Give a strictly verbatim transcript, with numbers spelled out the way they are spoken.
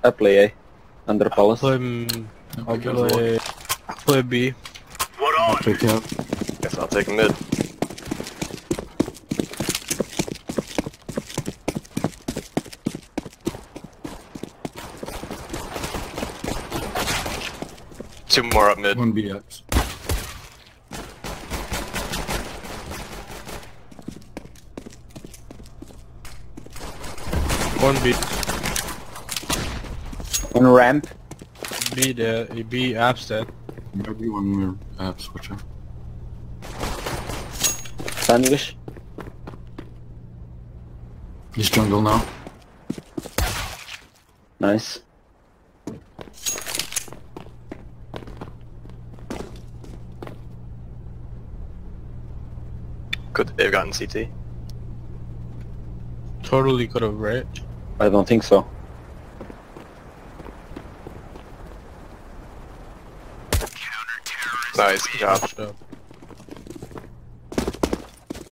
I play A. Under palace. Play, mm, I'll pick up play, play B. I'll pick up. Guess I'll take mid. Two more up mid. One B X. One B. On ramp. B there. B apps dead. Maybe one more app switcher. Sandwich. He's jungle now. Nice. Could they've gotten C T? Totally could have, right? I don't think so. Nice, good job. Sure.